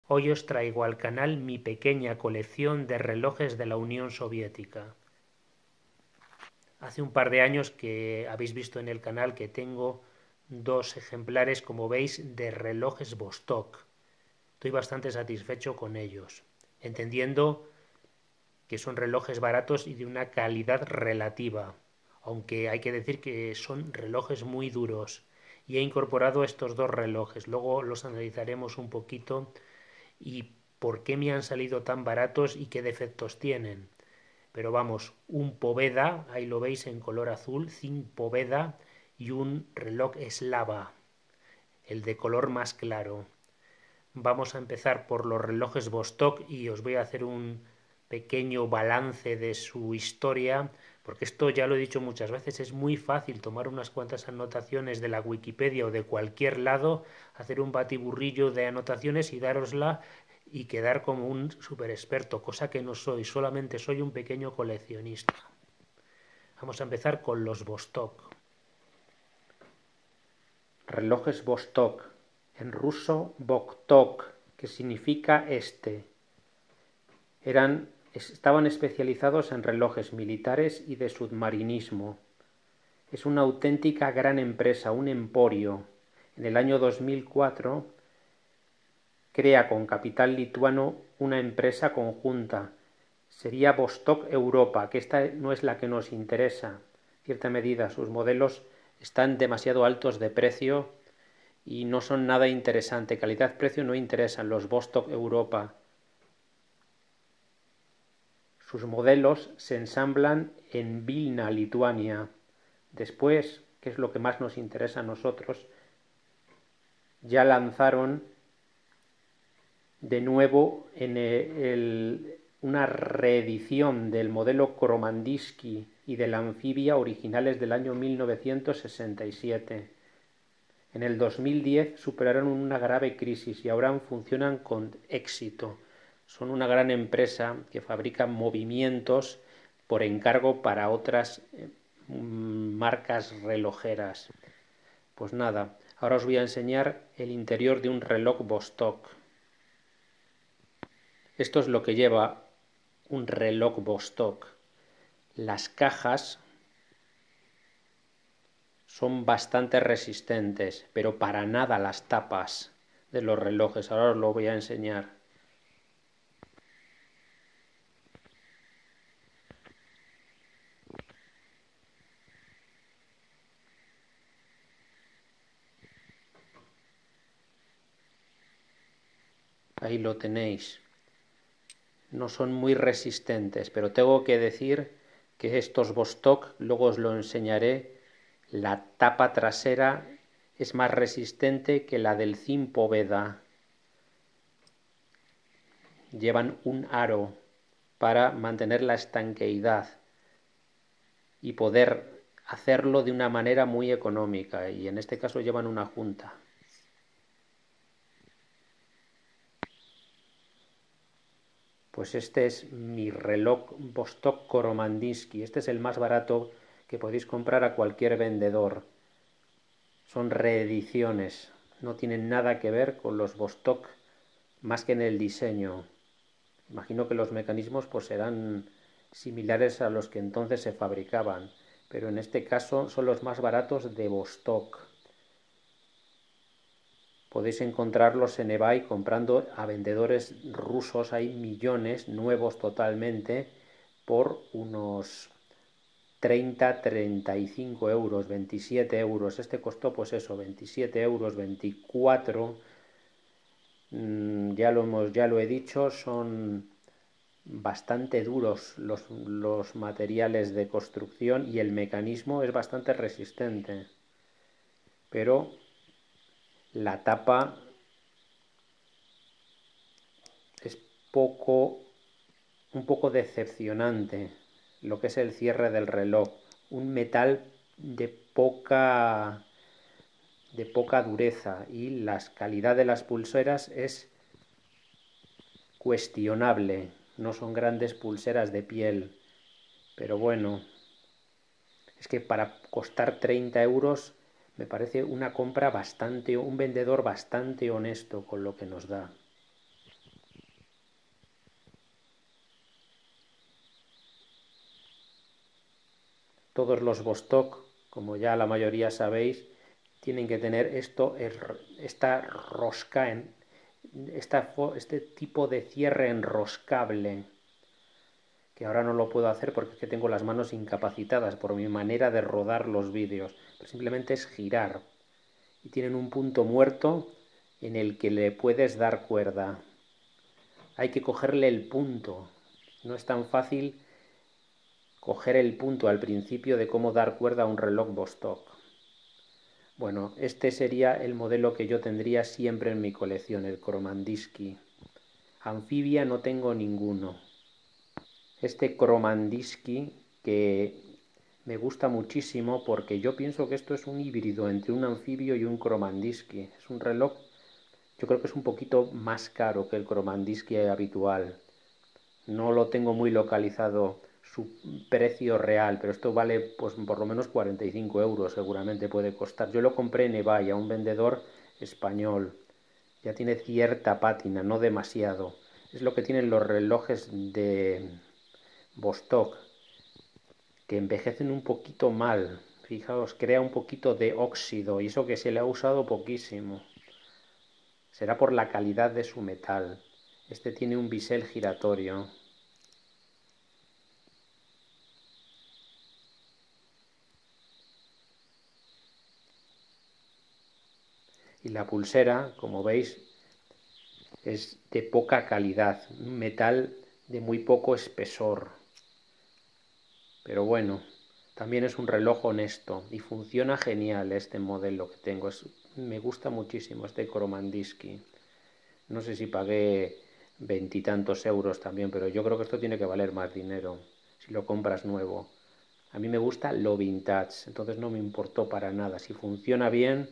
Hoy os traigo al canal mi pequeña colección de relojes de la Unión Soviética. Hace un par de años que habéis visto en el canal que tengo dos ejemplares, como veis, de relojes Vostok. Estoy bastante satisfecho con ellos, entendiendo que son relojes baratos y de una calidad relativa, aunque hay que decir que son relojes muy duros. Y he incorporado estos dos relojes, luego los analizaremos un poquito y por qué me han salido tan baratos y qué defectos tienen. Pero vamos, un Poveda, ahí lo veis en color azul, Zinc Poveda, y un reloj Slava, el de color más claro. Vamos a empezar por los relojes Vostok y os voy a hacer un pequeño balance de su historia, porque esto ya lo he dicho muchas veces, es muy fácil tomar unas cuantas anotaciones de la Wikipedia o de cualquier lado, hacer un batiburrillo de anotaciones y dárosla y quedar como un super experto, cosa que no soy, solamente soy un pequeño coleccionista. Vamos a empezar con los Vostok. Relojes Vostok, en ruso Voktok, que significa este. Estaban especializados en relojes militares y de submarinismo. Es una auténtica gran empresa, un emporio. En el año 2004 crea con capital lituano una empresa conjunta. Sería Vostok Europa, que esta no es la que nos interesa. En cierta medida, sus modelos están demasiado altos de precio y no son nada interesante. Calidad-precio no interesan los Vostok Europa. Sus modelos se ensamblan en Vilna, Lituania. Después, que es lo que más nos interesa a nosotros, ya lanzaron de nuevo una reedición del modelo Kromandiski y de la Amphibia originales del año 1967. En el 2010 superaron una grave crisis y ahora funcionan con éxito. Son una gran empresa que fabrica movimientos por encargo para otras marcas relojeras. Pues nada, ahora os voy a enseñar el interior de un reloj Vostok. Esto es lo que lleva un reloj Vostok. Las cajas son bastante resistentes, pero para nada las tapas de los relojes. Ahora os lo voy a enseñar. Ahí lo tenéis. No son muy resistentes, pero tengo que decir que estos Vostok, luego os lo enseñaré, la tapa trasera es más resistente que la del Zinc Poveda. Llevan un aro para mantener la estanqueidad y poder hacerlo de una manera muy económica, y en este caso llevan una junta. Pues este es mi reloj Vostok Kromandiski. Este es el más barato que podéis comprar a cualquier vendedor. Son reediciones, no tienen nada que ver con los Vostok más que en el diseño. Imagino que los mecanismos pues serán similares a los que entonces se fabricaban, pero en este caso son los más baratos de Vostok. Podéis encontrarlos en eBay comprando a vendedores rusos, hay millones nuevos totalmente por unos 30, 35 euros, 27 euros. Este costó pues eso, 27 euros, 24. Ya lo he dicho, son bastante duros los materiales de construcción y el mecanismo es bastante resistente. Pero la tapa es un poco decepcionante, lo que es el cierre del reloj. Un metal de poca dureza y la calidad de las pulseras es cuestionable. No son grandes pulseras de piel, pero bueno, es que para costar 30 euros me parece una compra un vendedor bastante honesto con lo que nos da. Todos los Vostok, como ya la mayoría sabéis, tienen que tener esta rosca, este tipo de cierre enroscable, que ahora no lo puedo hacer porque es que tengo las manos incapacitadas por mi manera de rodar los vídeos, pero simplemente es girar. Y tienen un punto muerto en el que le puedes dar cuerda. Hay que cogerle el punto. No es tan fácil coger el punto al principio de cómo dar cuerda a un reloj Vostok. Bueno, este sería el modelo que yo tendría siempre en mi colección, el Kromandisky. Anfibia no tengo ninguno. Este Kromandisky que me gusta muchísimo porque yo pienso que esto es un híbrido entre un anfibio y un Kromandisky. Es un reloj, yo creo que es un poquito más caro que el Kromandisky habitual. No lo tengo muy localizado su precio real, pero esto vale pues por lo menos 45 euros seguramente puede costar. Yo lo compré en eBay a un vendedor español. Ya tiene cierta pátina, no demasiado. Es lo que tienen los relojes de Vostok, que envejecen un poquito mal. Fijaos, crea un poquito de óxido y eso que se le ha usado poquísimo. Será por la calidad de su metal. Este tiene un bisel giratorio. Y la pulsera, como veis, es de poca calidad, un metal de muy poco espesor. Pero bueno, también es un reloj honesto y funciona genial este modelo que tengo. Me gusta muchísimo este Kromandisky. No sé si pagué veintitantos euros también, pero yo creo que esto tiene que valer más dinero si lo compras nuevo. A mí me gusta lo vintage, entonces no me importó para nada. Si funciona bien,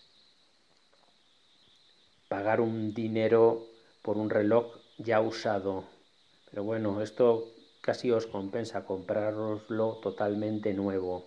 pagar un dinero por un reloj ya usado. Pero bueno, esto casi os compensa comprároslo totalmente nuevo.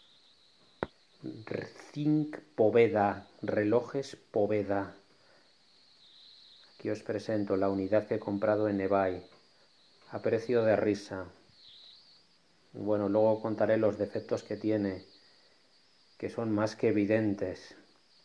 Think Poveda, relojes Poveda. Aquí os presento la unidad que he comprado en eBay, a precio de risa. Bueno, luego contaré los defectos que tiene, que son más que evidentes.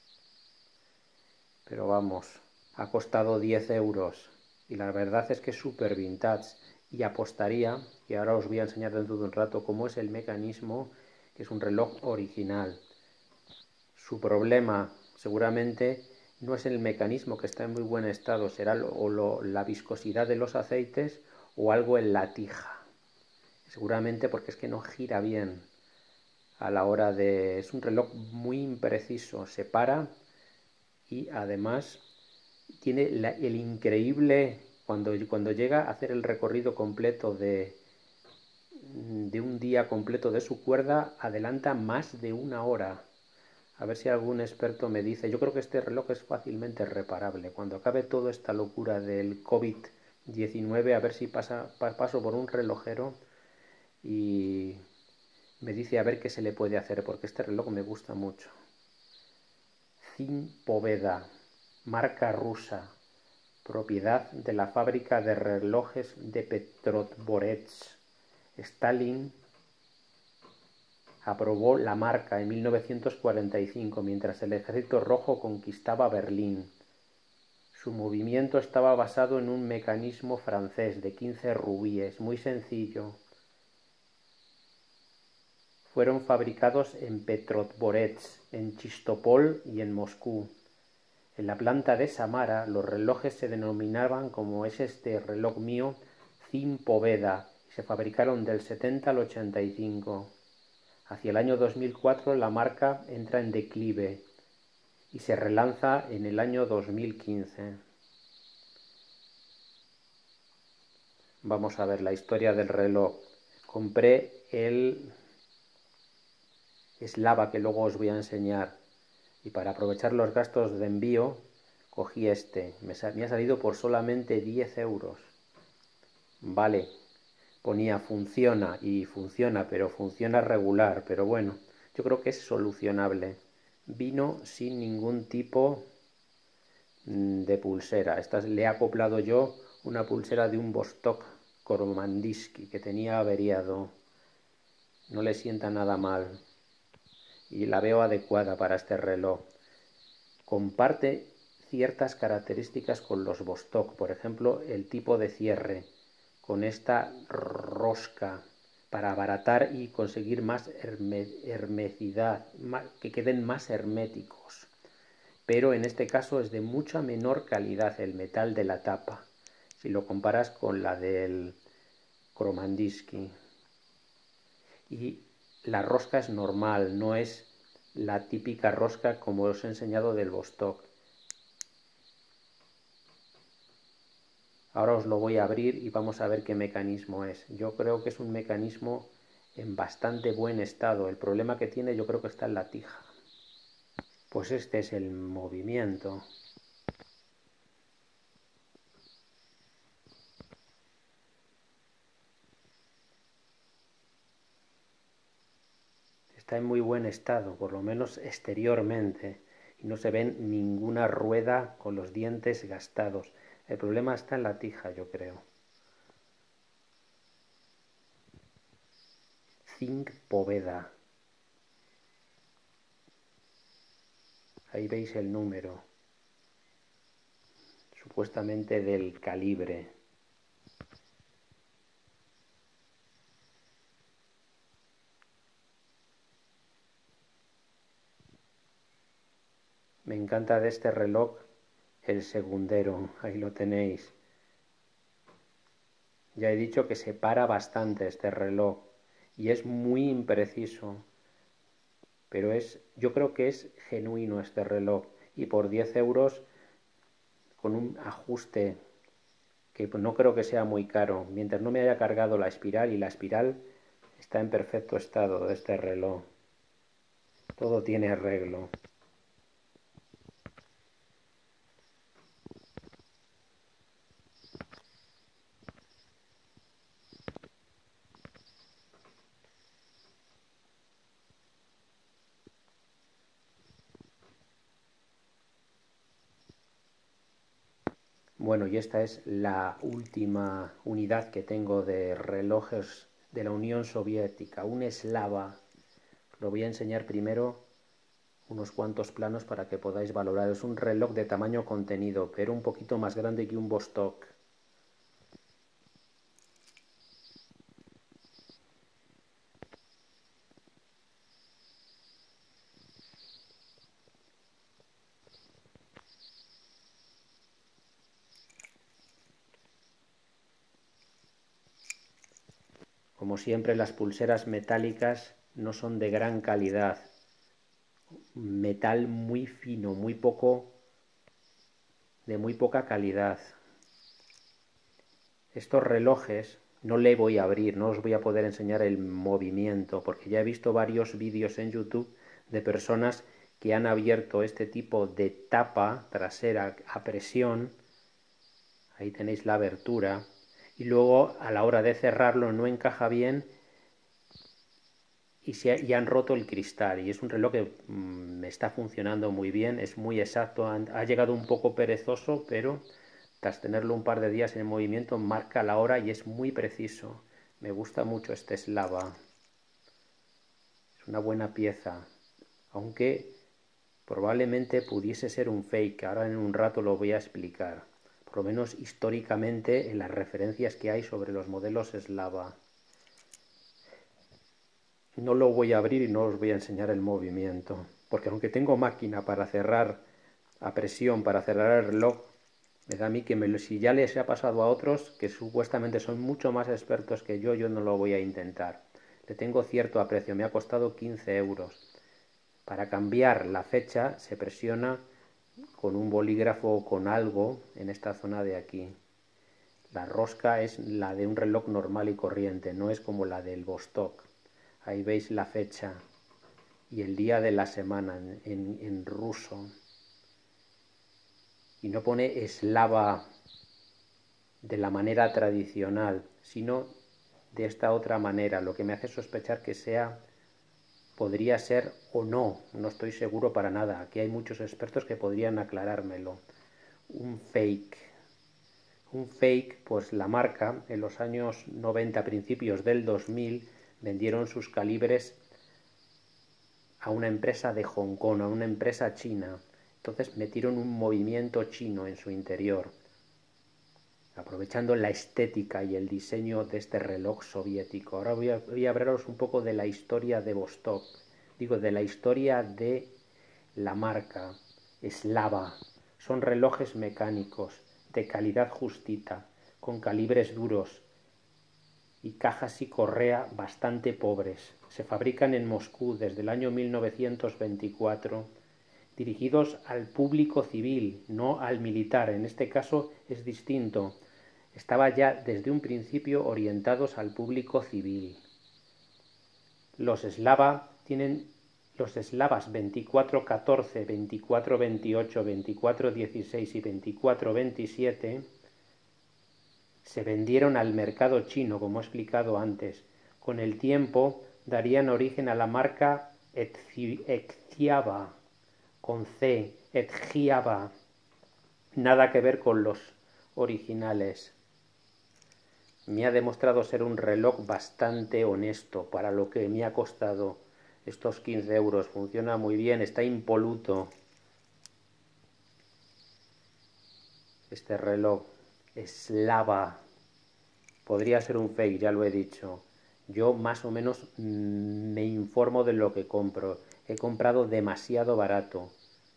Pero vamos, ha costado 10 euros y la verdad es que es súper vintage. Y apostaría, y ahora os voy a enseñar dentro de un rato cómo es el mecanismo, que es un reloj original. Su problema seguramente no es el mecanismo, que está en muy buen estado, será la viscosidad de los aceites o algo en la tija. Seguramente porque es que no gira bien a la hora de... Es un reloj muy impreciso, se para y además tiene el increíble... Cuando llega a hacer el recorrido completo de un día completo de su cuerda, adelanta más de una hora. A ver si algún experto me dice. Yo creo que este reloj es fácilmente reparable. Cuando acabe toda esta locura del COVID-19, a ver si paso por un relojero y me dice a ver qué se le puede hacer, porque este reloj me gusta mucho. Think Poveda, marca rusa, propiedad de la fábrica de relojes de Petrotvorets. Stalin aprobó la marca en 1945 mientras el Ejército Rojo conquistaba Berlín. Su movimiento estaba basado en un mecanismo francés de 15 rubíes, muy sencillo. Fueron fabricados en Petrotvorets, en Chistopol y en Moscú. En la planta de Samara los relojes se denominaban, como es este reloj mío, Think Poveda, y se fabricaron del 70 al 85. Hacia el año 2004 la marca entra en declive y se relanza en el año 2015. Vamos a ver la historia del reloj. Compré el Slava, que luego os voy a enseñar, y para aprovechar los gastos de envío cogí este. Me ha salido por solamente 10 euros. Vale, ponía funciona y funciona, pero funciona regular, pero bueno, yo creo que es solucionable. Vino sin ningún tipo de pulsera. Esta le he acoplado yo una pulsera de un Vostok Kromandisky que tenía averiado. no le sienta nada mal y la veo adecuada para este reloj. Comparte ciertas características con los Vostok, por ejemplo, el tipo de cierre, con esta rosca para abaratar y conseguir más hermeticidad, que queden más herméticos. Pero en este caso es de mucha menor calidad el metal de la tapa, si lo comparas con la del Kromandiski. Y la rosca es normal, no es la típica rosca como os he enseñado del Vostok. Ahora os lo voy a abrir y vamos a ver qué mecanismo es. Yo creo que es un mecanismo en bastante buen estado. El problema que tiene yo creo que está en la tija. Pues este es el movimiento. Está en muy buen estado, por lo menos exteriormente, y no se ven ninguna rueda con los dientes gastados. El problema está en la tija, yo creo. Zinc Poveda. Ahí veis el número, supuestamente del calibre. Me encanta de este reloj el segundero, ahí lo tenéis. Ya he dicho que se para bastante este reloj y es muy impreciso, pero yo creo que es genuino este reloj y por 10 euros con un ajuste que no creo que sea muy caro, mientras no me haya cargado la espiral, y la espiral está en perfecto estado de este reloj. Todo tiene arreglo. Bueno, y esta es la última unidad que tengo de relojes de la Unión Soviética, un Slava. Lo voy a enseñar primero unos cuantos planos para que podáis valorar. Es un reloj de tamaño contenido, pero un poquito más grande que un Vostok. Como siempre, las pulseras metálicas no son de gran calidad. Metal muy fino, de muy poca calidad. Estos relojes no le voy a abrir, no os voy a poder enseñar el movimiento, porque ya he visto varios vídeos en YouTube de personas que han abierto este tipo de tapa trasera a presión. Ahí tenéis la abertura. Y luego a la hora de cerrarlo no encaja bien y han roto el cristal. Y es un reloj que me está funcionando muy bien, es muy exacto. Ha llegado un poco perezoso, pero tras tenerlo un par de días en movimiento marca la hora y es muy preciso. Me gusta mucho este Slava. Es una buena pieza, aunque probablemente pudiese ser un fake. Ahora en un rato lo voy a explicar. Por lo menos históricamente en las referencias que hay sobre los modelos Slava. No lo voy a abrir y no os voy a enseñar el movimiento, porque aunque tengo máquina para cerrar a presión, para cerrar el reloj, me da a mí que si ya les ha pasado a otros, que supuestamente son mucho más expertos que yo no lo voy a intentar. Le tengo cierto aprecio, me ha costado 15 euros. Para cambiar la fecha se presiona con un bolígrafo o con algo en esta zona de aquí. La rosca es la de un reloj normal y corriente, no es como la del Vostok. Ahí veis la fecha y el día de la semana en ruso. Y no pone Slava de la manera tradicional, sino de esta otra manera, lo que me hace sospechar que podría ser o no, no estoy seguro para nada. Aquí hay muchos expertos que podrían aclarármelo. Un fake. Un fake, pues la marca en los años 90, principios del 2000, vendieron sus calibres a una empresa de Hong Kong, a una empresa china. Entonces metieron un movimiento chino en su interior, aprovechando la estética y el diseño de este reloj soviético. Ahora voy a hablaros un poco de la historia de Vostok, de la historia de la marca Slava. Son relojes mecánicos de calidad justita, con calibres duros y cajas y correa bastante pobres. Se fabrican en Moscú desde el año 1924, dirigidos al público civil, no al militar. En este caso es distinto. Estaba ya desde un principio orientados al público civil. Los Slavas 2414, 2428, 2416 y 2427 se vendieron al mercado chino, como he explicado antes. Con el tiempo darían origen a la marca Etziava, con C, Etziava, nada que ver con los originales. Me ha demostrado ser un reloj bastante honesto para lo que me ha costado estos 15 euros. Funciona muy bien, está impoluto este reloj. Slava. Podría ser un fake, ya lo he dicho. Yo más o menos me informo de lo que compro. He comprado demasiado barato.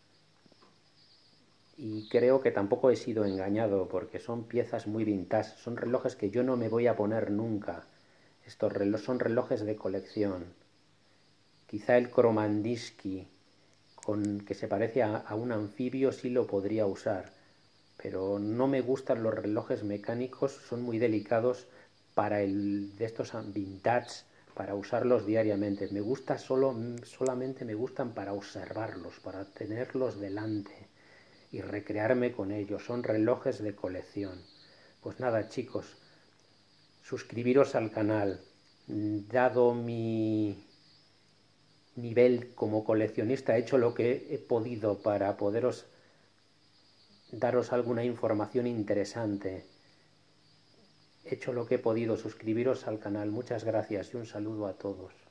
Y creo que tampoco he sido engañado, porque son piezas muy vintage. Son relojes que yo no me voy a poner nunca. Estos relojes son relojes de colección. Quizá el Kromandiski, que se parece a un anfibio, sí lo podría usar. Pero no me gustan los relojes mecánicos, son muy delicados de estos vintage, para usarlos diariamente. Solamente me gustan para observarlos, para tenerlos delante y recrearme con ellos. Son relojes de colección. Pues nada, chicos, suscribiros al canal. Dado mi nivel como coleccionista, he hecho lo que he podido para daros alguna información interesante. He hecho lo que he podido. Suscribiros al canal. Muchas gracias y un saludo a todos.